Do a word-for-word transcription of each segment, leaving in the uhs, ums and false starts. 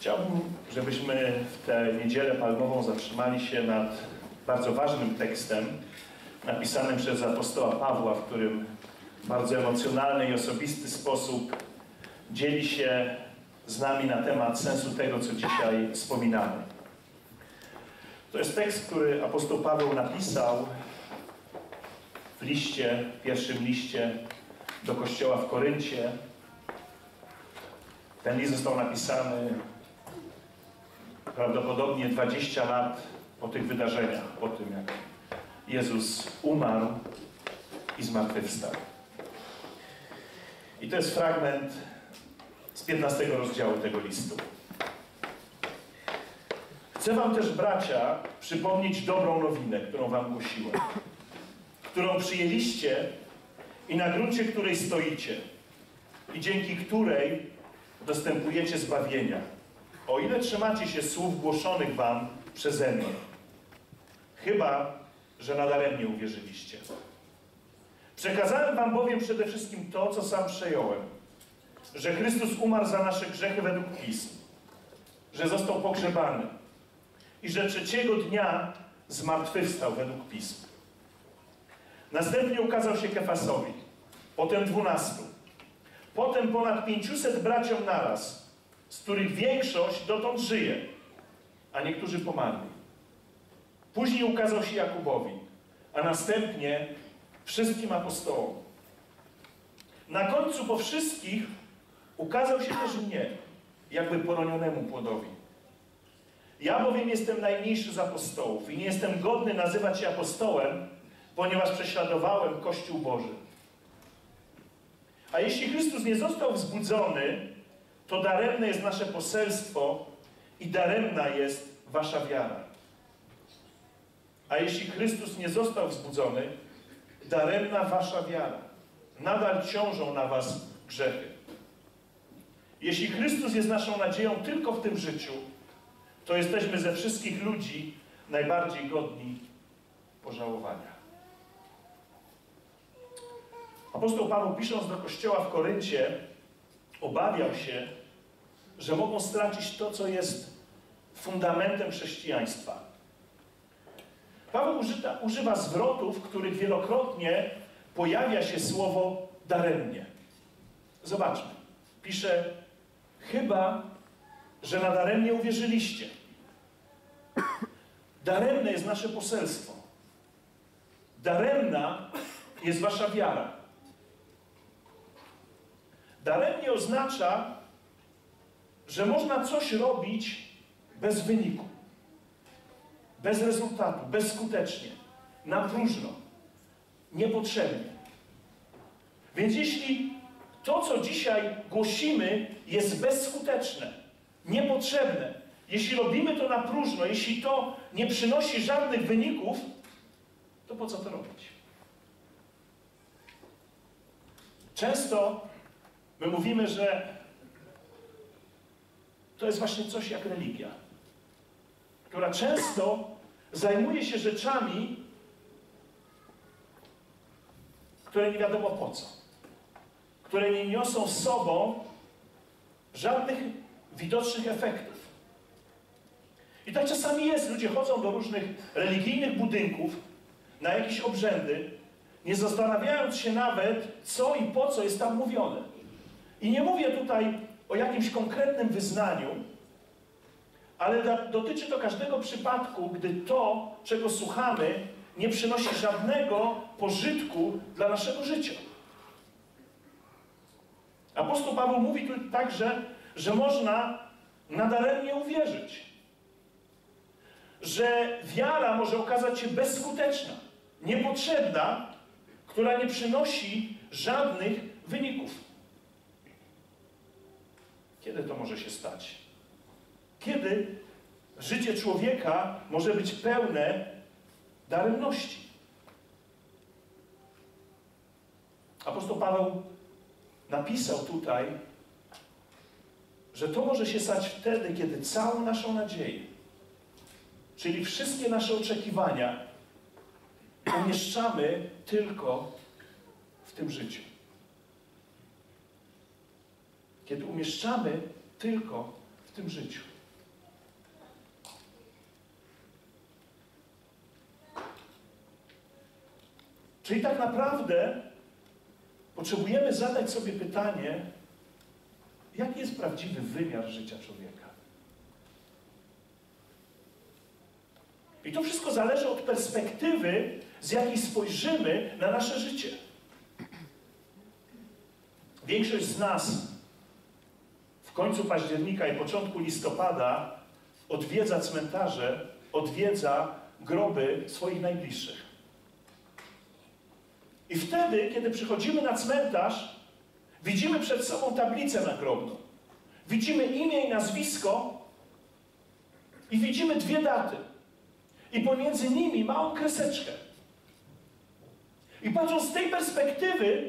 Chciałbym, żebyśmy w tę niedzielę palmową zatrzymali się nad bardzo ważnym tekstem napisanym przez apostoła Pawła, w którym w bardzo emocjonalny i osobisty sposób dzieli się z nami na temat sensu tego, co dzisiaj wspominamy. To jest tekst, który apostoł Paweł napisał w liście, w pierwszym liście do kościoła w Koryncie. Ten list został napisany prawdopodobnie dwadzieścia lat po tych wydarzeniach, po tym jak Jezus umarł i zmartwychwstał. I to jest fragment z piętnastego rozdziału tego listu. Chcę wam też, bracia, przypomnieć dobrą nowinę, którą wam głosiłem, którą przyjęliście i na gruncie której stoicie i dzięki której dostępujecie zbawienia, o ile trzymacie się słów głoszonych wam przeze mnie. Chyba że nadaremnie uwierzyliście. Przekazałem wam bowiem przede wszystkim to, co sam przejąłem, że Chrystus umarł za nasze grzechy według Pism, że został pogrzebany i że trzeciego dnia zmartwychwstał według Pism. Następnie ukazał się Kefasowi, potem dwunastu, potem ponad pięciuset braciom naraz, z których większość dotąd żyje, a niektórzy pomarli. Później ukazał się Jakubowi, a następnie wszystkim apostołom. Na końcu po wszystkich ukazał się też mnie, jakby poronionemu płodowi. Ja bowiem jestem najmniejszy z apostołów i nie jestem godny nazywać się apostołem, ponieważ prześladowałem Kościół Boży. A jeśli Chrystus nie został wzbudzony, to daremne jest nasze poselstwo i daremna jest wasza wiara. A jeśli Chrystus nie został wzbudzony, daremna wasza wiara. Nadal ciążą na was grzechy. Jeśli Chrystus jest naszą nadzieją tylko w tym życiu, to jesteśmy ze wszystkich ludzi najbardziej godni pożałowania. Apostoł Paweł, pisząc do kościoła w Koryncie, obawiał się, że mogą stracić to, co jest fundamentem chrześcijaństwa. Paweł użyta, używa zwrotów, w których wielokrotnie pojawia się słowo daremnie. Zobaczmy. Pisze, chyba że nadaremnie uwierzyliście. Daremne jest nasze poselstwo. Daremna jest wasza wiara. Daremnie oznacza, że można coś robić bez wyniku, bez rezultatu, bezskutecznie, na próżno, niepotrzebnie. Więc jeśli to, co dzisiaj głosimy, jest bezskuteczne, niepotrzebne, jeśli robimy to na próżno, jeśli to nie przynosi żadnych wyników, to po co to robić? Często my mówimy, że to jest właśnie coś jak religia, która często zajmuje się rzeczami, które nie wiadomo po co, które nie niosą z sobą żadnych widocznych efektów. I tak czasami jest. Ludzie chodzą do różnych religijnych budynków, na jakieś obrzędy, nie zastanawiając się nawet, co i po co jest tam mówione. I nie mówię tutaj o jakimś konkretnym wyznaniu, ale dotyczy to każdego przypadku, gdy to, czego słuchamy, nie przynosi żadnego pożytku dla naszego życia. Apostoł Paweł mówi tu także, że można nadaremnie uwierzyć. Że wiara może okazać się bezskuteczna, niepotrzebna, która nie przynosi żadnych wyników. Kiedy to może się stać? Kiedy życie człowieka może być pełne daremności? Apostoł Paweł napisał tutaj, że to może się stać wtedy, kiedy całą naszą nadzieję, czyli wszystkie nasze oczekiwania, umieszczamy tylko w tym życiu. Kiedy umieszczamy tylko w tym życiu. Czyli tak naprawdę potrzebujemy zadać sobie pytanie, jaki jest prawdziwy wymiar życia człowieka. I to wszystko zależy od perspektywy, z jakiej spojrzymy na nasze życie. Większość z nas w końcu października i początku listopada odwiedza cmentarze, odwiedza groby swoich najbliższych. I wtedy, kiedy przychodzimy na cmentarz, widzimy przed sobą tablicę nagrobną. Widzimy imię i nazwisko i widzimy dwie daty. I pomiędzy nimi małą kreseczkę. I patrząc z tej perspektywy,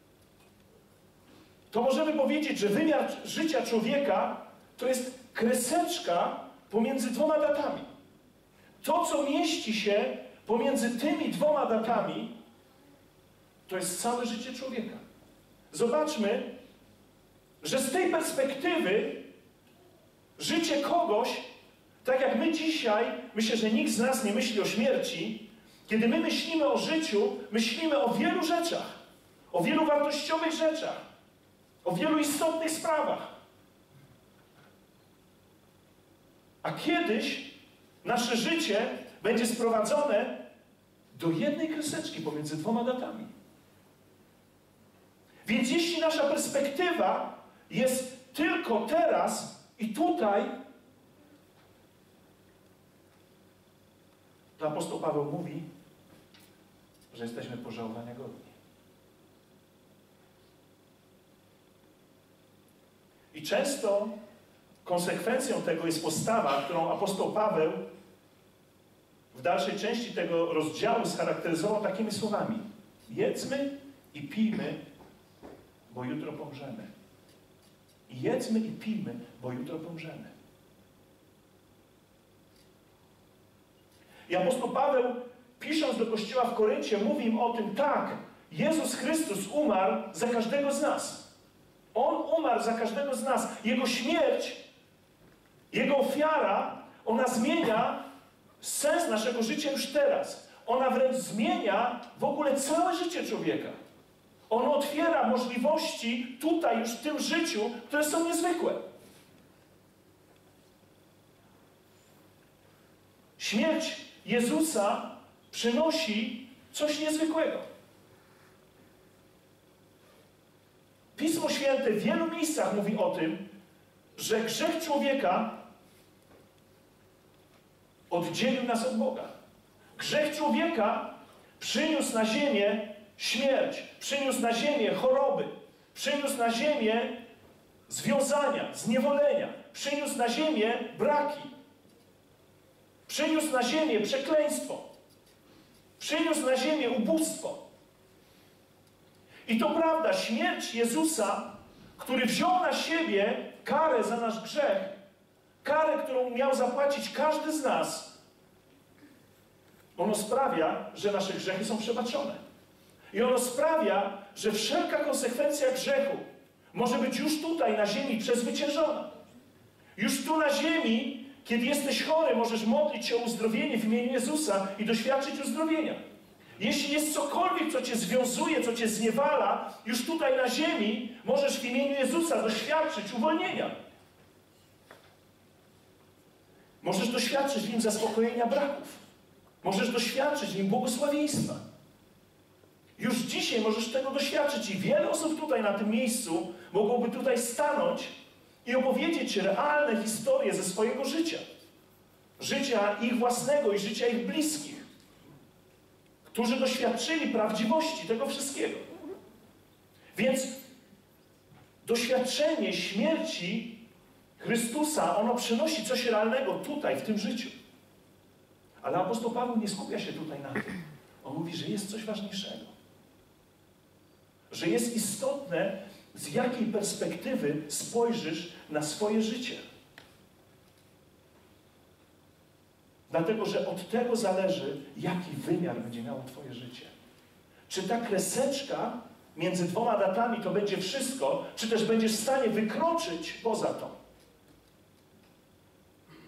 to możemy powiedzieć, że wymiar życia człowieka to jest kreseczka pomiędzy dwoma datami. To, co mieści się pomiędzy tymi dwoma datami, to jest całe życie człowieka. Zobaczmy, że z tej perspektywy życie kogoś, tak jak my dzisiaj, myślę, że nikt z nas nie myśli o śmierci, kiedy my myślimy o życiu, myślimy o wielu rzeczach, o wielu wartościowych rzeczach, o wielu istotnych sprawach. A kiedyś nasze życie będzie sprowadzone do jednej kreseczki pomiędzy dwoma datami. Więc jeśli nasza perspektywa jest tylko teraz i tutaj, to apostoł Paweł mówi, że jesteśmy pożałowania godni. I często konsekwencją tego jest postawa, którą apostoł Paweł w dalszej części tego rozdziału scharakteryzował takimi słowami. Jedzmy i pijmy, bo jutro pomrzemy. I jedzmy i pijmy, bo jutro pomrzemy. I apostoł Paweł, pisząc do kościoła w Koryncie, mówi im o tym, tak, Jezus Chrystus umarł za każdego z nas. On umarł za każdego z nas. Jego śmierć, Jego ofiara, ona zmienia sens naszego życia już teraz. Ona wręcz zmienia w ogóle całe życie człowieka. On otwiera możliwości tutaj już w tym życiu, które są niezwykłe. Śmierć Jezusa przynosi coś niezwykłego. Pismo Święte w wielu miejscach mówi o tym, że grzech człowieka oddzielił nas od Boga. Grzech człowieka przyniósł na ziemię śmierć, przyniósł na ziemię choroby, przyniósł na ziemię związania, zniewolenia, przyniósł na ziemię braki, przyniósł na ziemię przekleństwo, przyniósł na ziemię ubóstwo. I to prawda, śmierć Jezusa, który wziął na siebie karę za nasz grzech, karę, którą miał zapłacić każdy z nas, ono sprawia, że nasze grzechy są przebaczone. I ono sprawia, że wszelka konsekwencja grzechu może być już tutaj na ziemi przezwyciężona. Już tu na ziemi, kiedy jesteś chory, możesz modlić się o uzdrowienie w imieniu Jezusa i doświadczyć uzdrowienia. Jeśli jest cokolwiek, co cię związuje, co cię zniewala, już tutaj na ziemi możesz w imieniu Jezusa doświadczyć uwolnienia. Możesz doświadczyć w nim zaspokojenia braków. Możesz doświadczyć w nim błogosławieństwa. Już dzisiaj możesz tego doświadczyć i wiele osób tutaj na tym miejscu mogłoby tutaj stanąć i opowiedzieć realne historie ze swojego życia. Życia ich własnego i życia ich bliskich, którzy doświadczyli prawdziwości tego wszystkiego. Więc doświadczenie śmierci Chrystusa, ono przynosi coś realnego tutaj, w tym życiu. Ale apostoł Paweł nie skupia się tutaj na tym. On mówi, że jest coś ważniejszego. Że jest istotne, z jakiej perspektywy spojrzysz na swoje życie. Dlatego, że od tego zależy, jaki wymiar będzie miało twoje życie. Czy ta kreseczka między dwoma datami to będzie wszystko, czy też będziesz w stanie wykroczyć poza to.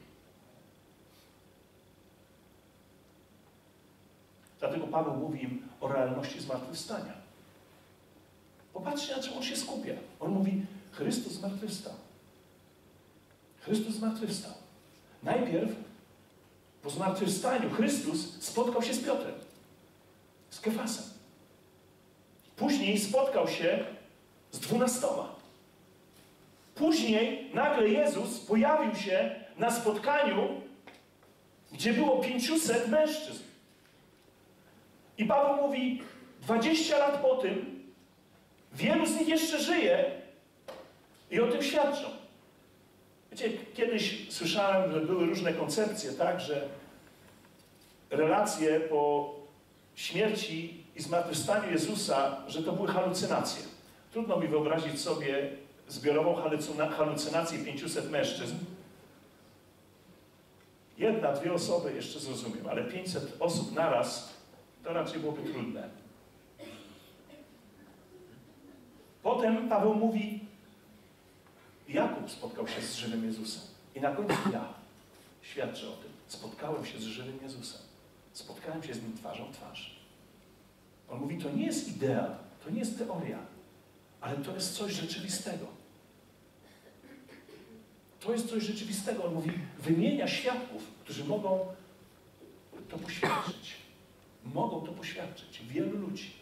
Dlatego Paweł mówi im o realności zmartwychwstania. Popatrzcie, na czym on się skupia. On mówi, Chrystus zmartwychwstał. Chrystus zmartwychwstał. Najpierw po zmartwychwstaniu Chrystus spotkał się z Piotrem, z Kefasem. Później spotkał się z dwunastoma. Później nagle Jezus pojawił się na spotkaniu, gdzie było pięciuset mężczyzn. I Paweł mówi, dwadzieścia lat po tym wielu z nich jeszcze żyje i o tym świadczą. Wiecie, kiedyś słyszałem, że były różne koncepcje, tak, że relacje po śmierci i zmartwychwstaniu Jezusa, że to były halucynacje. Trudno mi wyobrazić sobie zbiorową halucynację pięciuset mężczyzn. Jedna, dwie osoby jeszcze zrozumiem, ale pięćset osób naraz to raczej byłoby trudne. Potem Paweł mówi, Jakub spotkał się z żywym Jezusem. I na końcu ja świadczę o tym. Spotkałem się z żywym Jezusem. Spotkałem się z Nim twarzą w twarz. On mówi, to nie jest idea, to nie jest teoria, ale to jest coś rzeczywistego. To jest coś rzeczywistego. On mówi, wymienia świadków, którzy mogą to poświadczyć. Mogą to poświadczyć. Wielu ludzi.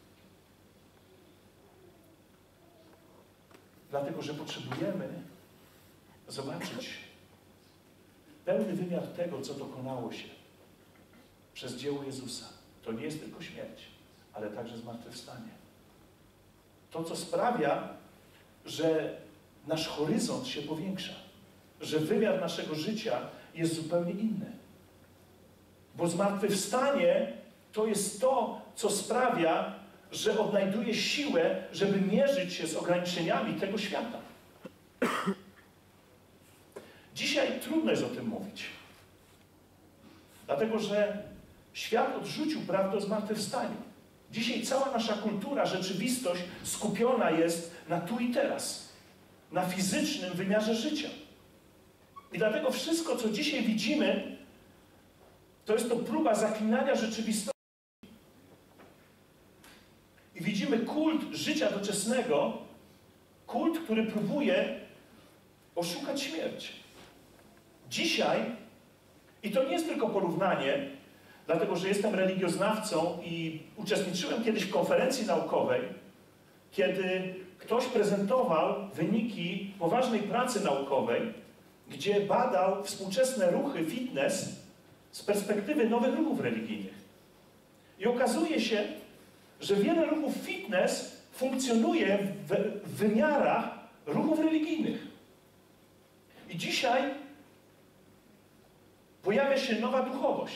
Dlatego, że potrzebujemy zobaczyć pełny wymiar tego, co dokonało się przez dzieło Jezusa. To nie jest tylko śmierć, ale także zmartwychwstanie. To, co sprawia, że nasz horyzont się powiększa, że wymiar naszego życia jest zupełnie inny. Bo zmartwychwstanie to jest to, co sprawia, że odnajduje siłę, żeby mierzyć się z ograniczeniami tego świata. Dzisiaj trudno jest o tym mówić. Dlatego, że świat odrzucił prawdę o zmartwychwstaniu. Dzisiaj cała nasza kultura, rzeczywistość skupiona jest na tu i teraz. Na fizycznym wymiarze życia. I dlatego wszystko, co dzisiaj widzimy, to jest to próba zaklinania rzeczywistości. I widzimy kult życia doczesnego, kult, który próbuje oszukać śmierć. Dzisiaj, i to nie jest tylko porównanie, dlatego że jestem religioznawcą i uczestniczyłem kiedyś w konferencji naukowej, kiedy ktoś prezentował wyniki poważnej pracy naukowej, gdzie badał współczesne ruchy fitness z perspektywy nowych ruchów religijnych. I okazuje się, że wiele ruchów fitness funkcjonuje w, w wymiarach ruchów religijnych. I dzisiaj pojawia się nowa duchowość.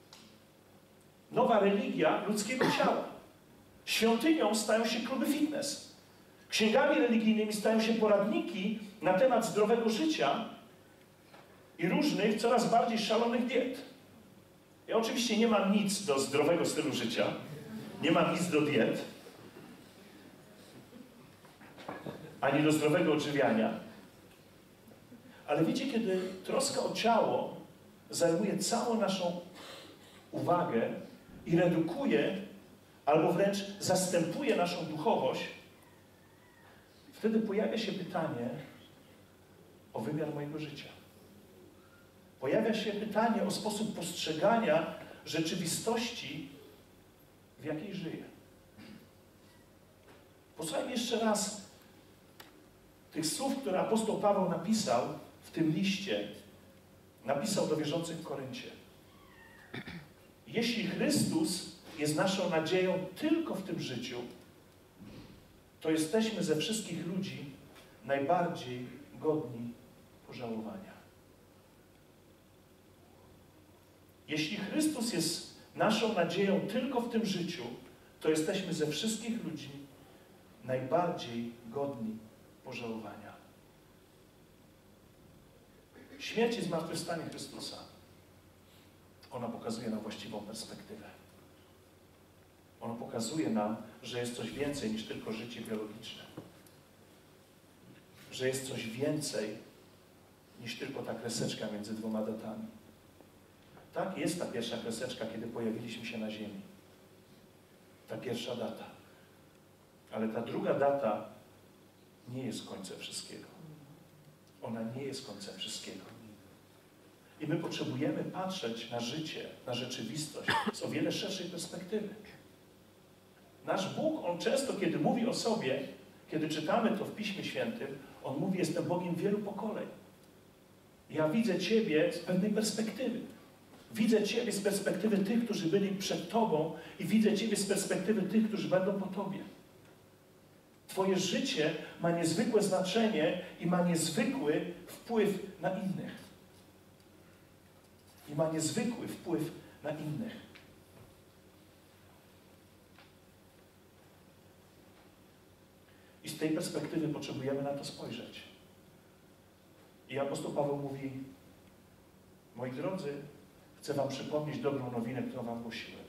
Nowa religia ludzkiego ciała. Świątynią stają się kluby fitness. Księgami religijnymi stają się poradniki na temat zdrowego życia i różnych, coraz bardziej szalonych diet. Ja oczywiście nie mam nic do zdrowego stylu życia. Nie mam nic do diet. Ani do zdrowego odżywiania. Ale wiecie, kiedy troska o ciało zajmuje całą naszą uwagę i redukuje, albo wręcz zastępuje naszą duchowość, wtedy pojawia się pytanie o wymiar mojego życia. Pojawia się pytanie o sposób postrzegania rzeczywistości, w jakiej żyję. Posłuchajmy jeszcze raz tych słów, które apostoł Paweł napisał w tym liście. Napisał do wierzących w Koryncie. Jeśli Chrystus jest naszą nadzieją tylko w tym życiu, to jesteśmy ze wszystkich ludzi najbardziej godni pożałowania. Jeśli Chrystus jest naszą nadzieją tylko w tym życiu, to jesteśmy ze wszystkich ludzi najbardziej godni pożałowania. Śmierć i zmartwychwstanie Chrystusa, ona pokazuje nam właściwą perspektywę. Ono pokazuje nam, że jest coś więcej niż tylko życie biologiczne. Że jest coś więcej niż tylko ta kreseczka między dwoma datami. Tak, jest ta pierwsza kreseczka, kiedy pojawiliśmy się na ziemi. Ta pierwsza data. Ale ta druga data nie jest końcem wszystkiego. Ona nie jest końcem wszystkiego. I my potrzebujemy patrzeć na życie, na rzeczywistość z o wiele szerszej perspektywy. Nasz Bóg, On często, kiedy mówi o sobie, kiedy czytamy to w Piśmie Świętym, On mówi, jestem Bogiem wielu pokoleń. Ja widzę Ciebie z pewnej perspektywy. Widzę Ciebie z perspektywy tych, którzy byli przed Tobą i widzę Ciebie z perspektywy tych, którzy będą po Tobie. Twoje życie ma niezwykłe znaczenie i ma niezwykły wpływ na innych. I ma niezwykły wpływ na innych. I z tej perspektywy potrzebujemy na to spojrzeć. I apostoł Paweł mówi, moi drodzy, chcę wam przypomnieć dobrą nowinę, którą wam głosiłem.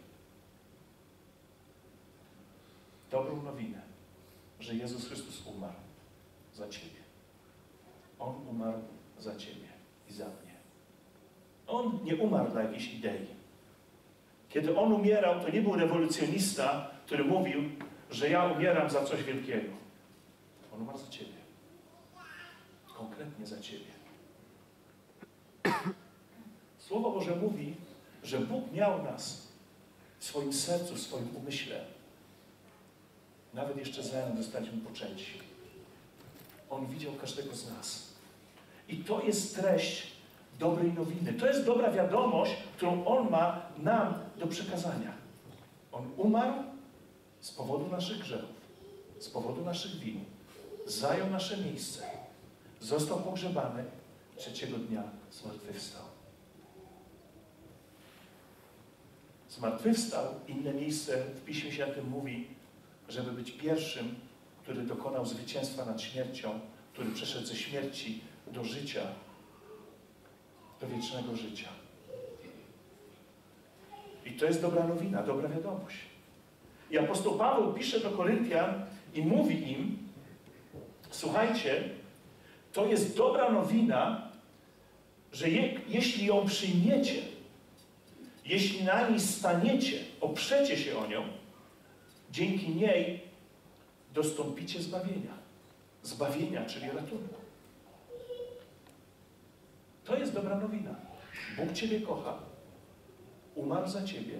Dobrą nowinę, że Jezus Chrystus umarł za ciebie. On umarł za ciebie i za mnie. On nie umarł dla jakiejś idei. Kiedy On umierał, to nie był rewolucjonista, który mówił, że ja umieram za coś wielkiego. On umarł za ciebie. Konkretnie za ciebie. Słowo Boże mówi, że Bóg miał nas w swoim sercu, w swoim umyśle. Nawet jeszcze zanim zostaliśmy poczęci. On widział każdego z nas. I to jest treść dobrej nowiny. To jest dobra wiadomość, którą On ma nam do przekazania. On umarł z powodu naszych grzechów, z powodu naszych win. Zajął nasze miejsce. Został pogrzebany. Trzeciego dnia zmartwychwstał. Zmartwychwstał, inne miejsce w Piśmie Świętym mówi, żeby być pierwszym, który dokonał zwycięstwa nad śmiercią, który przeszedł ze śmierci do życia, do wiecznego życia. I to jest dobra nowina, dobra wiadomość. I apostoł Paweł pisze do Koryntian i mówi im, słuchajcie, to jest dobra nowina, że je, jeśli ją przyjmiecie, jeśli na niej staniecie, oprzecie się o nią, dzięki niej dostąpicie zbawienia. Zbawienia, czyli ratunku. To jest dobra nowina. Bóg Ciebie kocha. Umarł za Ciebie.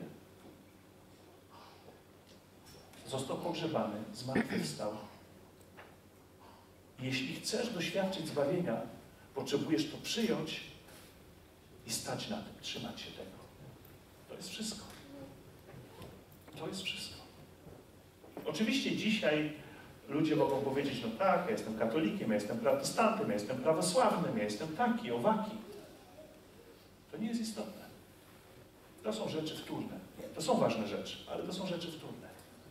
Został pogrzebany. Zmartwychwstał. Jeśli chcesz doświadczyć zbawienia, potrzebujesz to przyjąć i stać na tym, trzymać się tego. To jest wszystko. To jest wszystko. Oczywiście dzisiaj ludzie mogą powiedzieć, no tak, ja jestem katolikiem, ja jestem protestantem, ja jestem prawosławnym, ja jestem taki, owaki. To nie jest istotne. To są rzeczy wtórne. To są ważne rzeczy, ale to są rzeczy wtórne.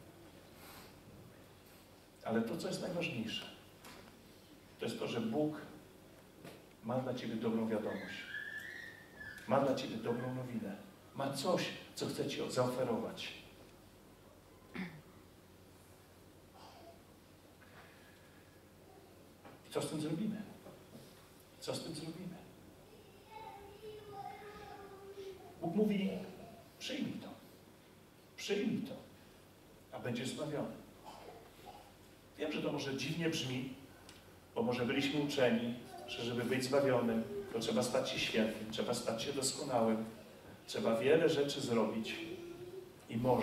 Ale to, co jest najważniejsze, to jest to, że Bóg ma dla Ciebie dobrą wiadomość. Ma dla Ciebie dobrą nowinę. Ma coś, co chce Ci zaoferować. I co z tym zrobimy? Co z tym zrobimy? Bóg mówi, przyjmij to. Przyjmij to, a będziesz zbawiony. Wiem, że to może dziwnie brzmi, bo może byliśmy uczeni, że żeby być zbawionym, to trzeba stać się świętym, trzeba stać się doskonałym, trzeba wiele rzeczy zrobić i może.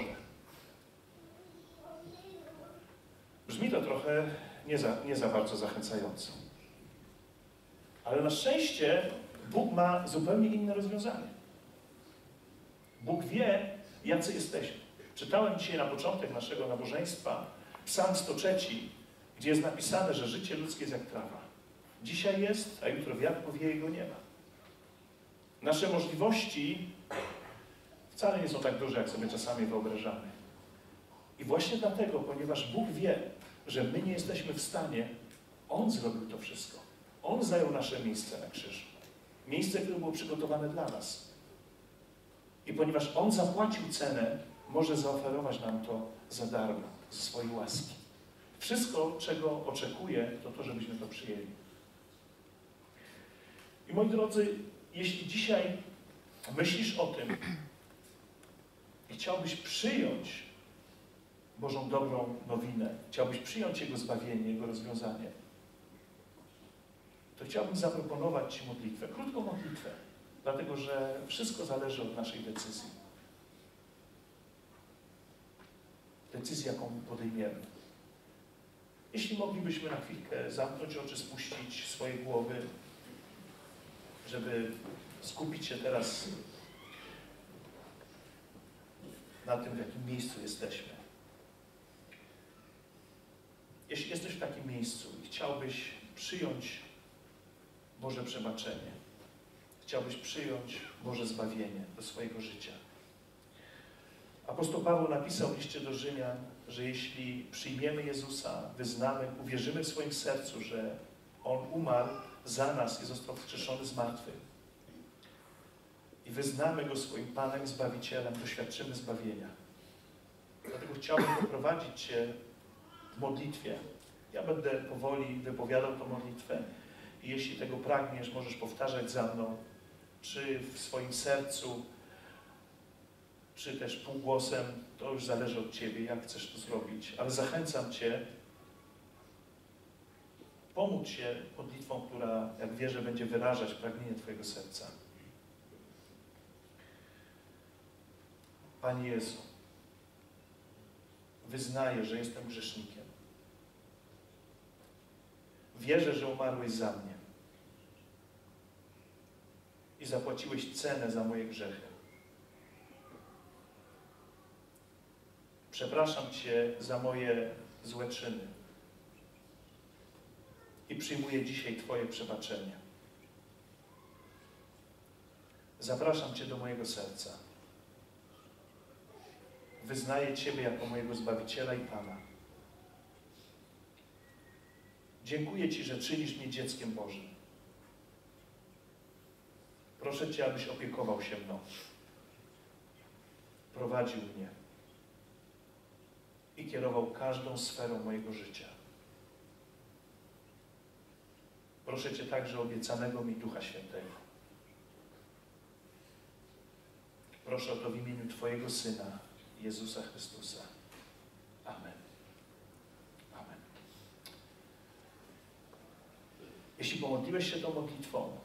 Brzmi to trochę nie za, nie za bardzo zachęcająco. Ale na szczęście Bóg ma zupełnie inne rozwiązanie. Bóg wie, jacy jesteśmy. Czytałem dzisiaj na początek naszego nabożeństwa Psalm sto trzy, gdzie jest napisane, że życie ludzkie jest jak trawa. Dzisiaj jest, a jutro wiatr powieje i go nie ma. Nasze możliwości wcale nie są tak duże, jak sobie czasami wyobrażamy. I właśnie dlatego, ponieważ Bóg wie, że my nie jesteśmy w stanie, On zrobił to wszystko. On zajął nasze miejsce na krzyżu. Miejsce, które było przygotowane dla nas. I ponieważ On zapłacił cenę, może zaoferować nam to za darmo, ze swojej łaski. Wszystko, czego oczekuje, to to, żebyśmy to przyjęli. I moi drodzy, jeśli dzisiaj myślisz o tym i chciałbyś przyjąć Bożą dobrą nowinę, chciałbyś przyjąć Jego zbawienie, Jego rozwiązanie, to chciałbym zaproponować Ci modlitwę, krótką modlitwę, dlatego że wszystko zależy od naszej decyzji. Decyzji, jaką podejmiemy. Jeśli moglibyśmy na chwilkę zamknąć oczy, spuścić swoje głowy, żeby skupić się teraz na tym, w jakim miejscu jesteśmy. Jeśli jesteś w takim miejscu i chciałbyś przyjąć Boże przebaczenie, chciałbyś przyjąć Boże zbawienie do swojego życia. Apostoł Paweł napisał w liście do Rzymian, że jeśli przyjmiemy Jezusa, wyznamy, uwierzymy w swoim sercu, że On umarł za nas i został wskrzeszony z martwych i wyznamy Go swoim Panem i Zbawicielem, doświadczymy zbawienia. Dlatego chciałbym poprowadzić Cię w modlitwie. Ja będę powoli wypowiadał tę modlitwę i jeśli tego pragniesz, możesz powtarzać za mną, czy w swoim sercu, czy też półgłosem, to już zależy od Ciebie, jak chcesz to zrobić. Ale zachęcam Cię, pomóc się modlitwą, która, jak wierzę, będzie wyrażać pragnienie Twojego serca. Panie Jezu, wyznaję, że jestem grzesznikiem. Wierzę, że umarłeś za mnie i zapłaciłeś cenę za moje grzechy. Przepraszam Cię za moje złe czyny i przyjmuję dzisiaj Twoje przebaczenie. Zapraszam Cię do mojego serca. Wyznaję Ciebie jako mojego Zbawiciela i Pana. Dziękuję Ci, że czynisz mnie dzieckiem Bożym. Proszę Cię, abyś opiekował się mną. Prowadził mnie i kierował każdą sferą mojego życia. Proszę Cię także o obiecanego mi Ducha Świętego. Proszę o to w imieniu Twojego Syna, Jezusa Chrystusa. Amen. Amen. Jeśli pomodliłeś się tą modlitwą,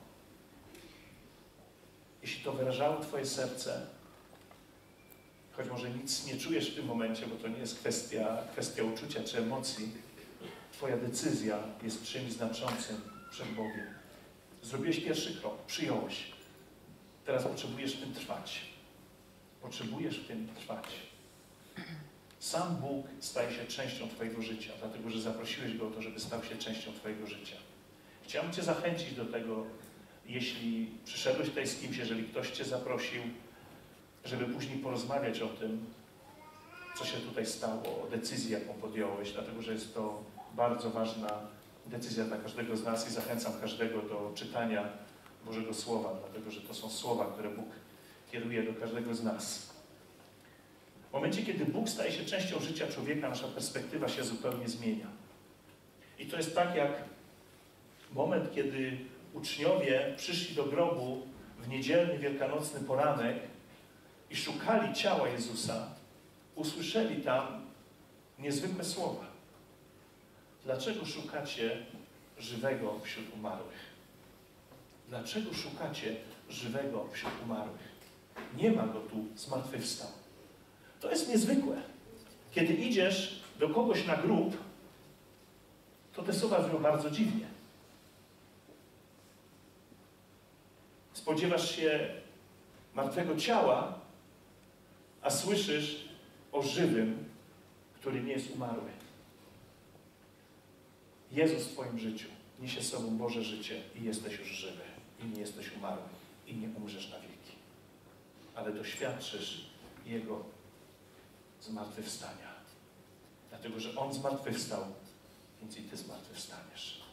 jeśli to wyrażało Twoje serce, choć może nic nie czujesz w tym momencie, bo to nie jest kwestia, kwestia uczucia czy emocji, Twoja decyzja jest czymś znaczącym przed Bogiem. Zrobiłeś pierwszy krok, przyjąłeś. Teraz potrzebujesz w tym trwać. Potrzebujesz w tym trwać. Sam Bóg staje się częścią Twojego życia, dlatego że zaprosiłeś Go o to, żeby stał się częścią Twojego życia. Chciałbym Cię zachęcić do tego, jeśli przyszedłeś tutaj z kimś, jeżeli ktoś Cię zaprosił, żeby później porozmawiać o tym, co się tutaj stało, o decyzji, jaką podjąłeś, dlatego że jest to bardzo ważna decyzja dla każdego z nas i zachęcam każdego do czytania Bożego Słowa, dlatego że to są słowa, które Bóg kieruje do każdego z nas. W momencie, kiedy Bóg staje się częścią życia człowieka, nasza perspektywa się zupełnie zmienia. I to jest tak jak moment, kiedy uczniowie przyszli do grobu w niedzielny, wielkanocny poranek i szukali ciała Jezusa, usłyszeli tam niezwykłe słowa. Dlaczego szukacie żywego wśród umarłych? Dlaczego szukacie żywego wśród umarłych? Nie ma go tu, zmartwychwstał. To jest niezwykłe. Kiedy idziesz do kogoś na grób, to te słowa brzmią bardzo dziwnie. Spodziewasz się martwego ciała, a słyszysz o żywym, który nie jest umarły. Jezus w Twoim życiu niesie z sobą Boże życie i jesteś już żywy. I nie jesteś umarły. I nie umrzesz na wieki. Ale doświadczysz Jego zmartwychwstania. Dlatego, że On zmartwychwstał, więc i Ty zmartwychwstaniesz.